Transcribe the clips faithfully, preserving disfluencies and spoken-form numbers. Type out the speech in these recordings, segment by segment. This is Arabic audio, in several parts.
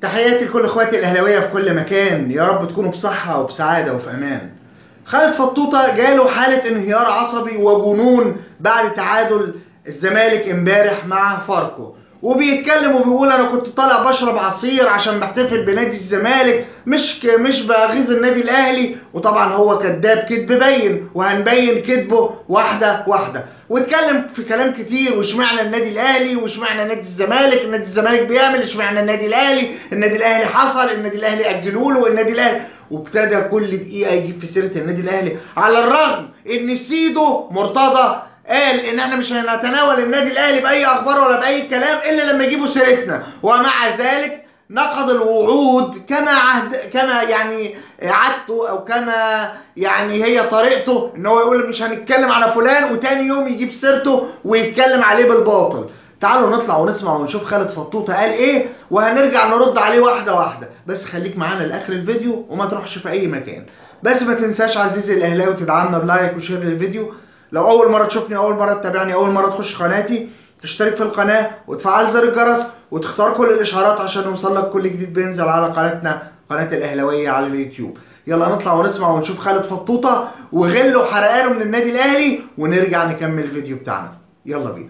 تحياتي لكل اخواتي الاهلاويه في كل مكان، يا رب تكونوا بصحه وبسعاده وفي امان. خالد فطوطه جاله حاله انهيار عصبي وجنون بعد تعادل الزمالك امبارح مع فاركو، وبيتكلم وبيقول انا كنت طالع بشرب عصير عشان بحتفل بنادي الزمالك، مش مش بغيظ النادي الاهلي. وطبعا هو كذاب كذب باين، وهنبين كذبه واحده واحده. واتكلم في كلام كتير، واشمعنى النادي الاهلي واشمعنى نادي الزمالك، النادي الزمالك بيعمل، اشمعنى النادي الاهلي، النادي الاهلي حصل، النادي الاهلي اجلوا له، النادي الاهلي، وابتدى كل دقيقه يجيب في سيره النادي الاهلي، على الرغم ان سيدو مرتضى قال ان احنا مش هنتناول النادي الاهلي باي اخبار ولا باي كلام الا لما يجيبوا سيرتنا. ومع ذلك نقض الوعود كما عهد كما يعني عادته، او كما يعني هي طريقته، ان هو يقول مش هنتكلم على فلان وتاني يوم يجيب سيرته ويتكلم عليه بالباطل. تعالوا نطلع ونسمع ونشوف خالد فطوطه قال ايه، وهنرجع نرد عليه واحده واحده. بس خليك معانا لاخر الفيديو وما تروحش في اي مكان. بس ما تنساش عزيزي الاهلاوي تدعمنا بلايك وشير للفيديو. لو اول مره تشوفني، اول مره تتابعني، اول مره تخش قناتي، تشترك في القناه وتفعل زر الجرس وتختار كل الاشعارات عشان يوصلك كل جديد بينزل على قناتنا، قناه الاهلاويه على اليوتيوب. يلا نطلع ونسمع ونشوف خالد فطوطه وغله وحرقانه من النادي الاهلي، ونرجع نكمل الفيديو بتاعنا. يلا بينا.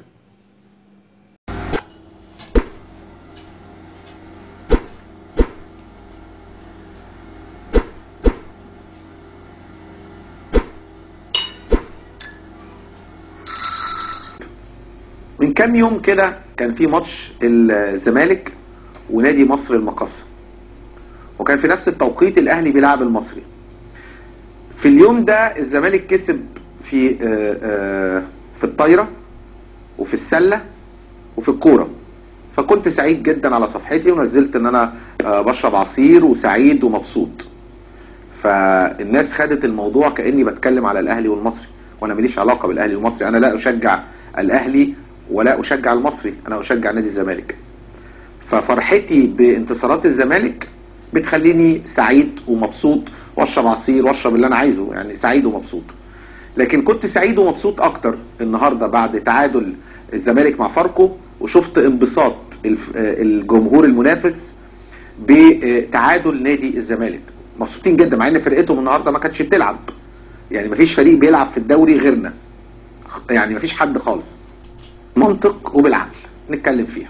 من كام يوم كده كان في ماتش الزمالك ونادي مصر المقاصة، وكان في نفس التوقيت الاهلي بيلعب المصري. في اليوم ده الزمالك كسب في في الطايره وفي السله وفي الكوره، فكنت سعيد جدا على صفحتي ونزلت ان انا بشرب عصير وسعيد ومبسوط. فالناس خدت الموضوع كاني بتكلم على الاهلي والمصري، وانا ماليش علاقه بالاهلي والمصري. انا لا اشجع الاهلي ولا اشجع المصري، انا اشجع نادي الزمالك. ففرحتي بانتصارات الزمالك بتخليني سعيد ومبسوط واشرب عصير واشرب اللي انا عايزه، يعني سعيد ومبسوط. لكن كنت سعيد ومبسوط اكتر النهارده بعد تعادل الزمالك مع فاركو، وشفت انبساط الجمهور المنافس بتعادل نادي الزمالك. مبسوطين جدا مع ان فرقتهم النهارده ما كانتش بتلعب، يعني مفيش فريق بيلعب في الدوري غيرنا، يعني مفيش حد خالص. منطق وبالعقل نتكلم فيها.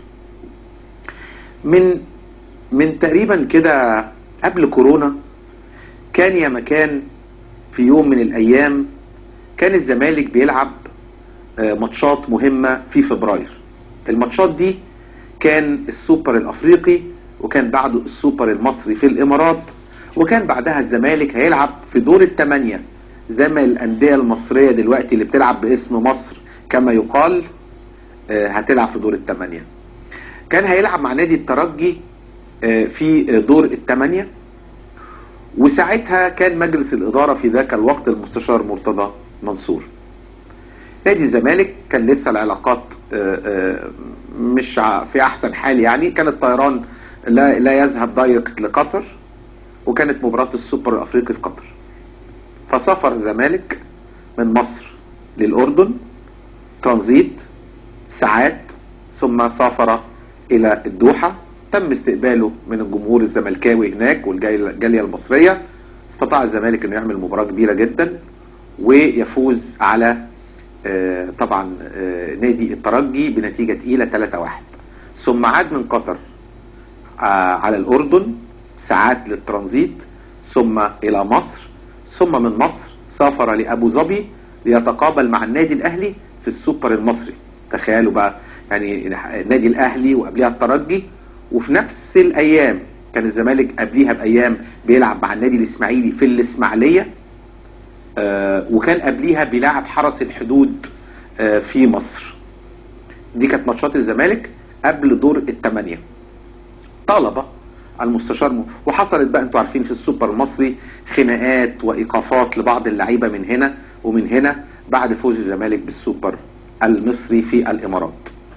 من من تقريبا كده قبل كورونا كان يا مكان في يوم من الايام كان الزمالك بيلعب ماتشات مهمة في فبراير. الماتشات دي كان السوبر الافريقي، وكان بعده السوبر المصري في الامارات، وكان بعدها الزمالك هيلعب في دور الثمانية زي ما الاندية المصرية دلوقتي اللي بتلعب باسم مصر كما يقال هتلعب في دور الثمانية. كان هيلعب مع نادي الترجي في دور الثمانية، وساعتها كان مجلس الإدارة في ذاك الوقت المستشار مرتضى منصور. نادي الزمالك كان لسه العلاقات مش في أحسن حال، يعني كان الطيران لا, لا يذهب دايركت لقطر، وكانت مباراة السوبر الأفريقي في قطر. فسافر الزمالك من مصر للأردن ترانزيت ساعات، ثم سافر إلى الدوحة. تم استقباله من الجمهور الزملكاوي هناك والجالية المصرية. استطاع الزمالك انه يعمل مباراة كبيرة جدا ويفوز على آه طبعا آه نادي الترجي بنتيجة تقيلة ثلاثة واحد. ثم عاد من قطر آه على الأردن ساعات للترانزيت، ثم إلى مصر، ثم من مصر سافر لأبو ظبي ليتقابل مع النادي الأهلي في السوبر المصري. تخيلوا بقى، يعني النادي الأهلي وقبلها الترجي، وفي نفس الايام كان الزمالك قبليها بايام بيلعب مع النادي الاسماعيلي في الاسماعيليه، آه وكان قبليها بيلعب حرس الحدود آه في مصر. دي كانت ماتشات الزمالك قبل دور الثمانيه. طالب المستشار م... وحصلت بقى انتوا عارفين في السوبر المصري خناقات وايقافات لبعض اللعيبه من هنا ومن هنا بعد فوز الزمالك بالسوبر المصري في الامارات.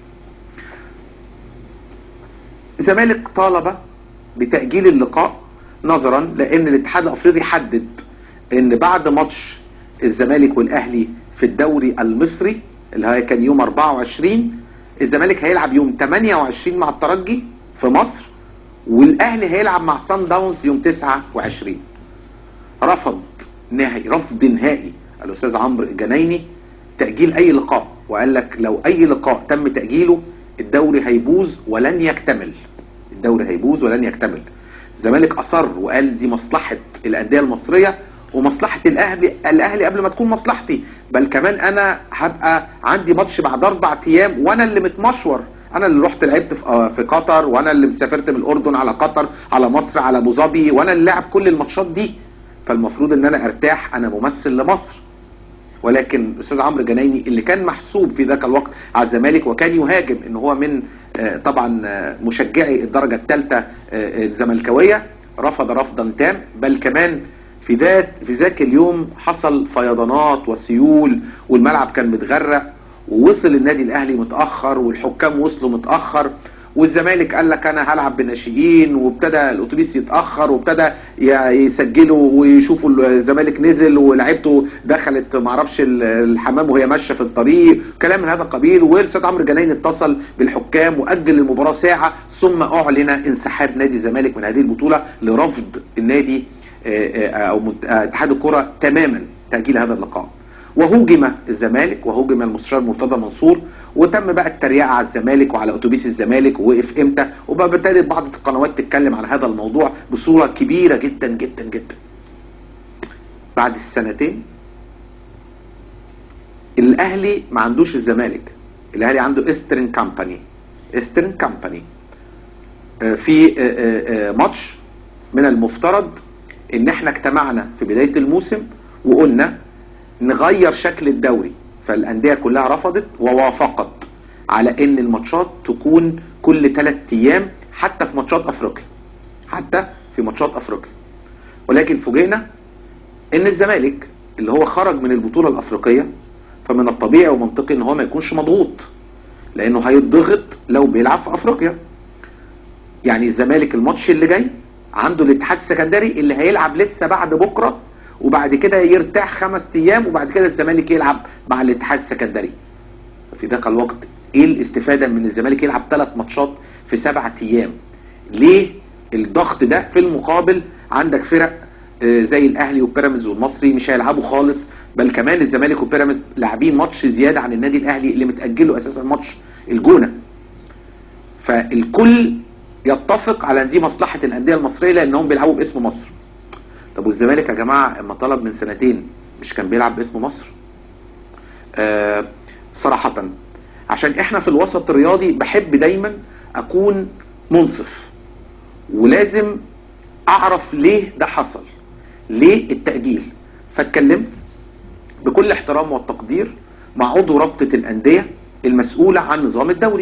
الزمالك طالب بتأجيل اللقاء نظرا لان الاتحاد الافريقي حدد ان بعد ماتش الزمالك والاهلي في الدوري المصري اللي هي كان يوم أربعة وعشرين، الزمالك هيلعب يوم ثمانية وعشرين مع الترجي في مصر، والاهلي هيلعب مع صن داونز يوم تسعة وعشرين. رفض نهائي، رفض نهائي الاستاذ عمرو الجنايني تأجيل اي لقاء، وقال لك لو اي لقاء تم تأجيله الدوري هيبوظ ولن يكتمل، الدوري هيبوظ ولن يكتمل. الزمالك اصر وقال دي مصلحة الاندية المصرية ومصلحة الاهلي الاهلي قبل ما تكون مصلحتي، بل كمان انا هبقى عندي ماتش بعد اربع ايام وانا اللي متمشور، انا اللي رحت لعبت في قطر، وانا اللي مسافرت من الاردن على قطر على مصر على ابو ظبي، وانا اللي لعب كل الماتشات دي، فالمفروض ان انا ارتاح، انا ممثل لمصر. ولكن الاستاذ عمرو الجنايني اللي كان محسوب في ذاك الوقت على الزمالك وكان يهاجم ان هو من طبعا مشجعي الدرجه الثالثه الزملكاويه، رفض رفضا تام، بل كمان في ذات في ذاك اليوم حصل فيضانات وسيول والملعب كان متغرق، ووصل النادي الاهلي متاخر والحكام وصلوا متاخر، والزمالك قال لك انا هلعب بالناشئين، وابتدى الاتوبيس يتاخر وابتدى يسجلوا ويشوفوا الزمالك نزل ولعبته دخلت معرفش الحمام وهي ماشيه في الطريق، كلام من هذا القبيل. والاستاذ عمرو الجنايني اتصل بالحكام واجل المباراه ساعه، ثم اعلن انسحاب نادي الزمالك من هذه البطوله لرفض النادي او اتحاد الكره تماما تاجيل هذا اللقاء. وهوجم الزمالك وهوجم المستشار مرتضى منصور، وتم بقى التريقه على الزمالك وعلى اتوبيس الزمالك ووقف امتى، وبقى ابتدت بعض القنوات تتكلم عن هذا الموضوع بصوره كبيره جدا جدا جدا. بعد السنتين الاهلي ما عندوش الزمالك، الاهلي عنده استرن كامباني، استرن كامباني في ماتش من المفترض ان احنا اجتمعنا في بدايه الموسم وقلنا نغير شكل الدوري، فالانديه كلها رفضت ووافقت على ان الماتشات تكون كل ثلاث ايام حتى في ماتشات افريقيا، حتى في ماتشات افريقيا. ولكن فوجئنا ان الزمالك اللي هو خرج من البطوله الافريقيه، فمن الطبيعي ومنطقي ان هو ما يكونش مضغوط، لانه هيتضغط لو بيلعب في افريقيا. يعني الزمالك الماتش اللي جاي عنده الاتحاد السكندري اللي هيلعب لسه بعد بكره، وبعد كده يرتاح خمس ايام، وبعد كده الزمالك يلعب مع الاتحاد السكندري. في ذاك الوقت ايه الاستفاده من الزمالك يلعب ثلاث ماتشات في سبعة ايام؟ ليه الضغط ده؟ في المقابل عندك فرق زي الاهلي وبيراميدز والمصري مش هيلعبوا خالص، بل كمان الزمالك وبيراميدز لاعبين ماتش زياده عن النادي الاهلي اللي متاجله اساسا ماتش الجونه. فالكل يتفق على ان دي مصلحه الانديه المصريه لانهم بيلعبوا باسم مصر. طب والزمالك يا جماعه اما طلب من سنتين مش كان بيلعب باسم مصر؟ آه صراحه عشان احنا في الوسط الرياضي بحب دايما اكون منصف، ولازم اعرف ليه ده حصل، ليه التأجيل. فاتكلمت بكل احترام والتقدير مع عضو رابطة الأندية المسؤولة عن نظام الدوري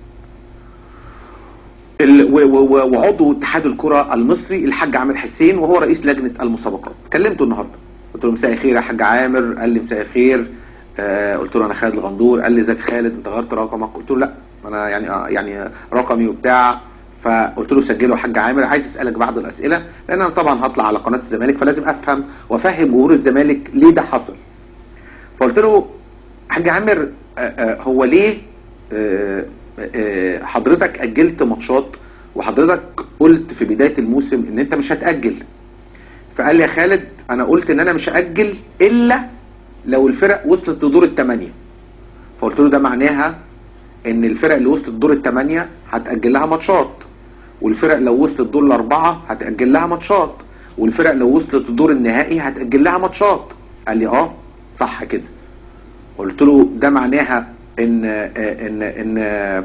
وعضو اتحاد الكرة المصري الحاج عامر حسين، وهو رئيس لجنة المسابقات. كلمته النهارده قلت له مساء الخير يا حاج عامر. قال لي مساء الخير. آه قلت له انا خالد الغندور. قال لي ازيك خالد انت غيرت رقمك؟ قلت له لا انا يعني آه يعني رقمي وبتاع. فقلت له سجله يا حاج عامر، عايز اسالك بعض الاسئله لان انا طبعا هطلع على قناه الزمالك فلازم افهم وافهم جمهور الزمالك ليه ده حصل. فقلت له حاج عامر آه آه هو ليه آه آه حضرتك اجلت ماتشات وحضرتك قلت في بدايه الموسم ان انت مش هتاجل؟ فقال لي يا خالد انا قلت ان انا مش هاجل الا لو الفرق وصلت لدور الثمانيه. فقلت له ده معناها ان الفرق اللي وصلت لدور الثمانيه هتاجل لها ماتشات، والفرق لو وصلت دور الاربعه هتاجل لها ماتشات، والفرق لو وصلت لدور النهائي هتاجل لها ماتشات. قال لي اه صح كده. قلت له ده معناها ان ان ان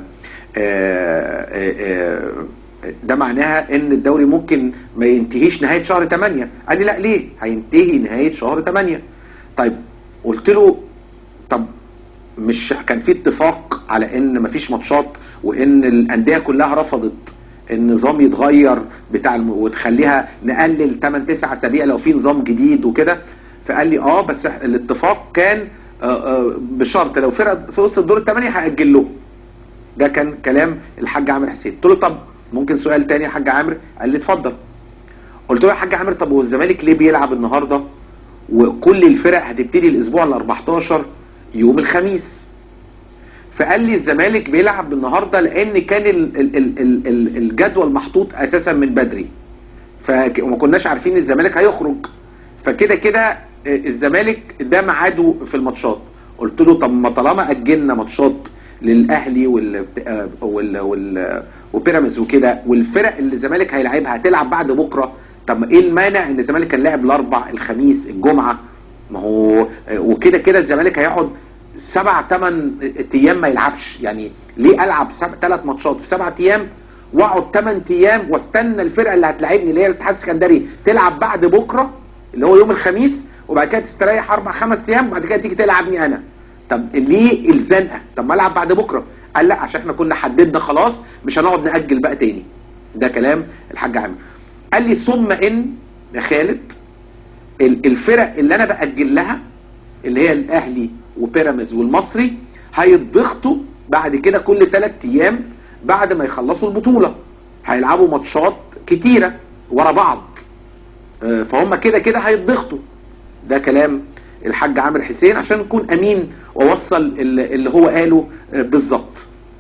ده معناها ان الدوري ممكن ما ينتهيش نهايه شهر ثمانية. قال لي لا ليه هينتهي نهايه شهر ثمانية. طيب قلت له طب مش كان في اتفاق على ان مفيش ماتشات وان الانديه كلها رفضت النظام يتغير بتاع الم... وتخليها نقلل ثمانية تسعة اسابيع لو في نظام جديد وكده؟ فقال لي اه بس الاتفاق كان آآ آآ بشرط لو فرق في وسط الدور الثمانيه هاجل له. ده كان كلام الحاج عامر حسين. قلت له طب ممكن سؤال تاني يا حاج عامر؟ قال لي اتفضل. قلت له يا حاج عامر طب والزمالك ليه بيلعب النهارده وكل الفرق هتبتدي الاسبوع ال أربعتاشر يوم الخميس؟ فقال لي الزمالك بيلعب النهارده لان كان ال ال ال ال ال الجدول محطوط اساسا من بدري، فما كناش عارفين الزمالك هيخرج، فكده كده الزمالك ده ميعاده في الماتشات. قلت له طب ما طالما اجلنا ماتشات للاهلي وال وال وال وبيراميدز وكده، والفرق اللي الزمالك هيلعبها هتلعب بعد بكره، طب ايه المانع ان الزمالك كان لاعب الاربع الخميس الجمعه؟ ما هو وكده كده الزمالك هيقعد سبع ثمان ايام ما يلعبش، يعني ليه العب ثلاث ماتشات في سبع ايام واقعد ثمان ايام واستنى الفرقه اللي هتلاعبني اللي هي الاتحاد السكندري تلعب بعد بكره اللي هو يوم الخميس، وبعد كده تستريح اربع خمس ايام وبعد كده تيجي تلعبني انا؟ طب ليه الزنقه؟ طب ما العب بعد بكره. قال لا عشان احنا كنا حددنا خلاص مش هنقعد ناجل بقى تاني. ده كلام الحاج عامر. قال لي ثم ان يا خالد الفرق اللي انا باجل لها اللي هي الاهلي وبيراميدز والمصري هيتضغطوا بعد كده كل ثلاث ايام بعد ما يخلصوا البطوله، هيلعبوا ماتشات كتيره ورا بعض، فهم كده كده هيتضغطوا. ده كلام الحاج عامر حسين عشان نكون امين واوصل اللي هو قاله بالظبط.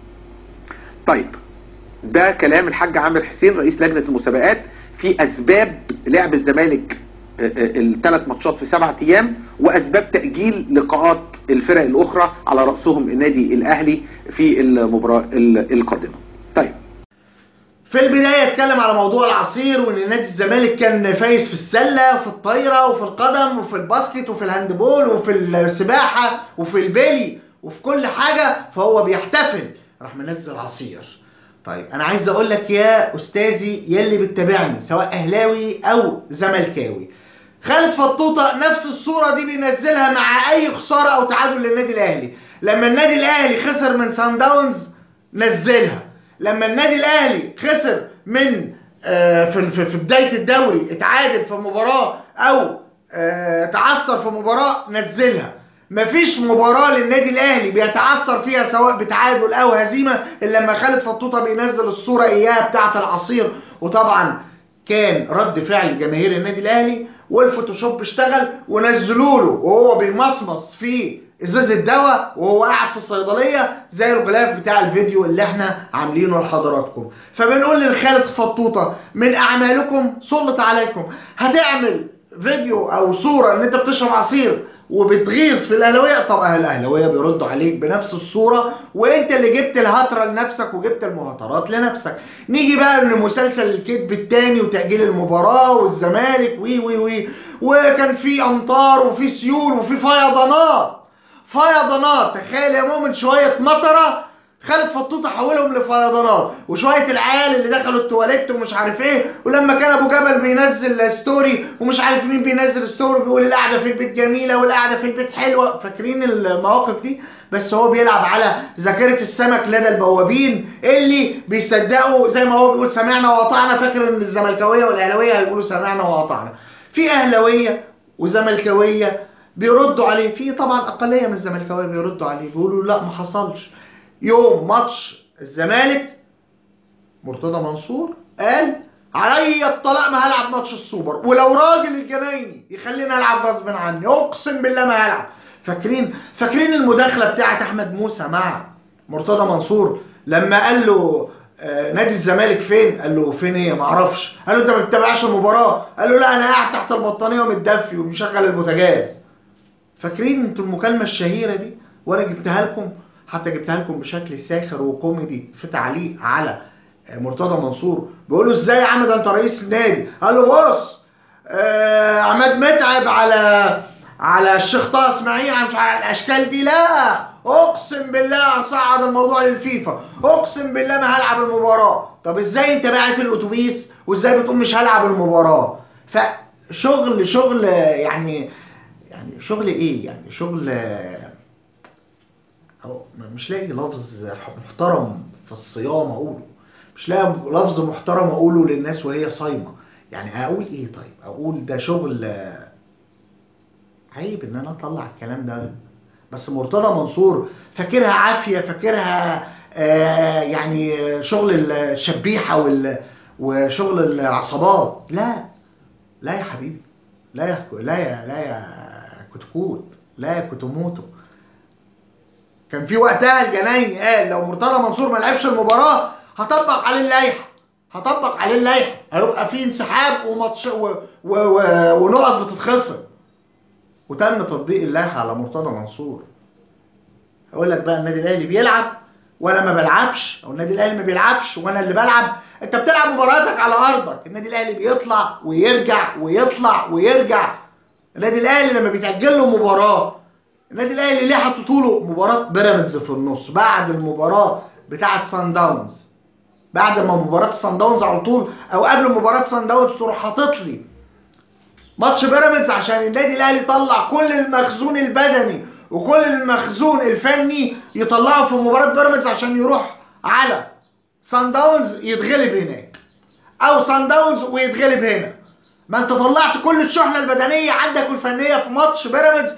طيب ده كلام الحاج عامر حسين رئيس لجنه المسابقات في اسباب لعب الزمالك الثلاث ماتشات في سبعة ايام واسباب تاجيل لقاءات الفرق الاخرى على راسهم النادي الاهلي في المباراه القادمه. طيب في البدايه اتكلم على موضوع العصير وان نادي الزمالك كان فايز في السله وفي الطايره وفي القدم وفي الباسكت وفي الهاندبول وفي السباحه وفي البيلي وفي كل حاجه، فهو بيحتفل راح منزل عصير. طيب انا عايز اقول لك يا استاذي يلي بتتابعني سواء اهلاوي او زملكاوي، خالد فطوطه نفس الصوره دي بينزلها مع اي خساره او تعادل للنادي الاهلي. لما النادي الاهلي خسر من سان داونز نزلها، لما النادي الاهلي خسر من آه في, في, في بدايه الدوري اتعادل في مباراه او آه تعثر في مباراه نزلها. مفيش مباراه للنادي الاهلي بيتعثر فيها سواء بتعادل او هزيمه الا لما خالد فطوطه بينزل الصوره اياها بتاعه العصير. وطبعا كان رد فعل جماهير النادي الاهلي والفوتوشوب اشتغل ونزلوا له وهو بيمصمص في ازازه دواء وهو قاعد في الصيدليه زي الغلاف بتاع الفيديو اللي احنا عاملينه لحضراتكم. فبنقول لخالد فطوطه من اعمالكم سلط عليكم، هتعمل فيديو او صوره ان انت بتشرب عصير وبتغيظ في الاهلاويه، طب الاهلاويه بيردوا عليك بنفس الصوره وانت اللي جبت الهتره لنفسك وجبت المهاترات لنفسك. نيجي بقى لمسلسل الكذب الثاني وتاجيل المباراه والزمالك وي وي وي وكان في امطار وفي سيول وفي فيضانات فيضانات. تخيل يا مؤمن شويه مطره خالد فطوطه حولهم لفيضانات، وشويه العيال اللي دخلوا التواليت ومش عارف ايه، ولما كان ابو جبل بينزل ستوري ومش عارف مين بينزل ستوري بيقول القعده في البيت جميله والقعده في البيت حلوه، فاكرين المواقف دي؟ بس هو بيلعب على ذاكره السمك لدى البوابين اللي بيصدقوا زي ما هو بيقول سمعنا وأطعنا، فاكر ان الزملكاويه والاهلاويه هيقولوا سمعنا وأطعنا. في اهلاويه وزملكاويه بيردوا عليه، في طبعا اقليه من الزملكاويه بيردوا عليه بيقولوا لا ما حصلش. يوم ماتش الزمالك مرتضى منصور قال عليا الطلاق ما هلعب ماتش السوبر، ولو راجل الجنايني يخليني العب غصب عني اقسم بالله ما هلعب. فاكرين فاكرين المداخله بتاعت احمد موسى مع مرتضى منصور لما قال له آه نادي الزمالك فين؟ قال له فين ايه؟ ما اعرفش. قال له انت ما بتتابعش المباراه؟ قال له لا انا قاعد تحت البطانيه ومتدفي ومشغل البوتاجاز. فاكرين انتوا المكالمه الشهيره دي؟ وانا جبتها لكم، حتى جبتها لكم بشكل ساخر وكوميدي في تعليق على مرتضى منصور بيقول له ازاي يا عم ده انت رئيس النادي؟ قال له بص آه عماد متعب على على الشيخ طه اسماعيل على مش على الاشكال دي، لا اقسم بالله هصعد الموضوع للفيفا، اقسم بالله ما هلعب المباراه. طب ازاي انت باعت الاتوبيس وازاي بتقول مش هلعب المباراه؟ فشغل شغل يعني يعني شغل ايه يعني شغل أو مش لاقي لفظ محترم في الصيام اقوله، مش لاقي لفظ محترم اقوله للناس وهي صايمه. يعني اقول ايه؟ طيب اقول ده شغل عيب ان انا اطلع الكلام ده. بس مرتضى منصور فاكرها عافيه، فاكرها آه يعني شغل الشبيحه وال وشغل العصابات. لا لا يا حبيبي، لا يا لا يا لا يا كتكوت، لا يا كتموتو. كان في وقتها الجنايني قال لو مرتضى منصور ما لعبش المباراه هطبق عليه اللائحه، هطبق عليه اللائحه، هيبقى في انسحاب وماتش و... و... و... ونقط بتتخصم. وتم تطبيق اللائحه على مرتضى منصور. هقول لك بقى النادي الاهلي بيلعب وانا ما بلعبش، او النادي الاهلي ما بيلعبش وانا اللي بلعب. انت بتلعب مباراتك على ارضك، النادي الاهلي بيطلع ويرجع ويطلع ويرجع. النادي الاهلي لما بيتاجل له مباراه، النادي الاهلي ليه حطوا له مباراه بيراميدز في النص بعد المباراه بتاعه سان داونز، بعد ما مباراه سان داونز على طول او قبل مباراه سان داونز تروح حاطط لي ماتش بيراميدز عشان النادي الاهلي يطلع كل المخزون البدني وكل المخزون الفني يطلعه في مباراه بيراميدز عشان يروح على سان داونز يتغلب هناك، او سان داونز ويتغلب هنا. ما انت طلعت كل الشحنه البدنيه عندك والفنيه في ماتش بيراميدز،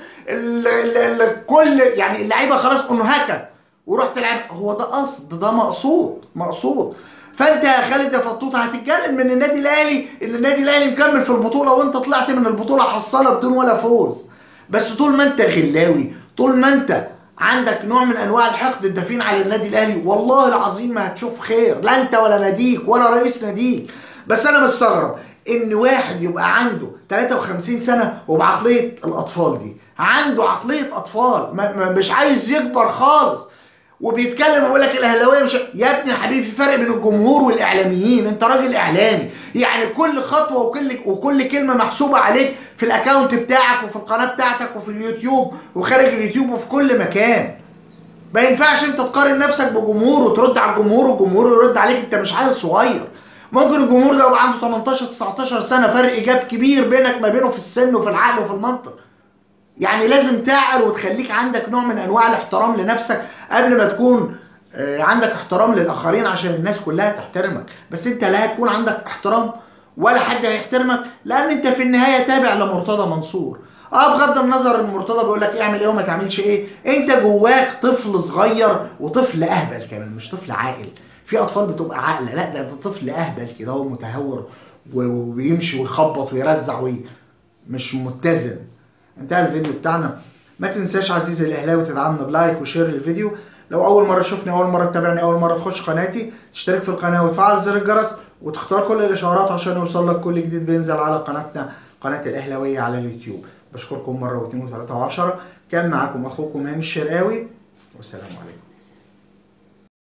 كل يعني اللعيبه خلاص انهكت ورحت تلعب. هو ده قصد، ده مقصود مقصود. فانت يا خالد يا فطوطه هتتكلم من النادي الاهلي ان النادي الاهلي مكمل في البطوله وانت طلعت من البطوله حصاله بدون ولا فوز. بس طول ما انت غلاوي، طول ما انت عندك نوع من انواع الحقد الدفين على النادي الاهلي، والله العظيم ما هتشوف خير، لا انت ولا ناديك ولا رئيس ناديك. بس انا مستغرب ان واحد يبقى عنده ثلاثة وخمسين سنه وبعقليه الاطفال دي، عنده عقليه اطفال مش عايز يكبر خالص، وبيتكلم ويقول لك الاهلاويه مش. يا ابني حبيبي في فرق بين الجمهور والاعلاميين، انت راجل اعلامي، يعني كل خطوه وكل وكل كلمه محسوبه عليك في الاكونت بتاعك وفي القناه بتاعتك وفي اليوتيوب وخارج اليوتيوب وفي كل مكان. ما ينفعش انت تقارن نفسك بجمهور وترد على الجمهور والجمهور يرد عليك. انت مش عيل صغير، ممكن الجمهور ده يبقى عنده تمنتاشر تسعتاشر سنه، فرق ايجاب كبير بينك ما بينه في السن وفي العقل وفي المنطق. يعني لازم تعقل وتخليك عندك نوع من انواع الاحترام لنفسك قبل ما تكون عندك احترام للاخرين عشان الناس كلها تحترمك. بس انت لا هتكون عندك احترام ولا حد هيحترمك، لان انت في النهايه تابع لمرتضى منصور. اه بغض النظر ان مرتضى بيقول لك اعمل ايه وما تعملش ايه، انت جواك طفل صغير وطفل اهبل كمان، مش طفل عاقل. في اطفال بتبقى عاقله، لا ده, ده طفل اهبل كده، هو متهور وبيمشي ويخبط ويرزع وي مش متزن. انتهى الفيديو بتاعنا. ما تنساش عزيزي الاهلاوي تدعمنا بلايك وشير للفيديو. لو اول مره تشوفني، اول مره تتابعني، اول مره تخش قناتي، تشترك في القناه وتفعل زر الجرس وتختار كل الاشعارات عشان يوصل لك كل جديد بينزل على قناتنا قناه الاهلاويه على اليوتيوب. بشكركم مره واثنين وثلاثه وعشره. كان معاكم اخوكم هاني الشرقاوي، والسلام عليكم.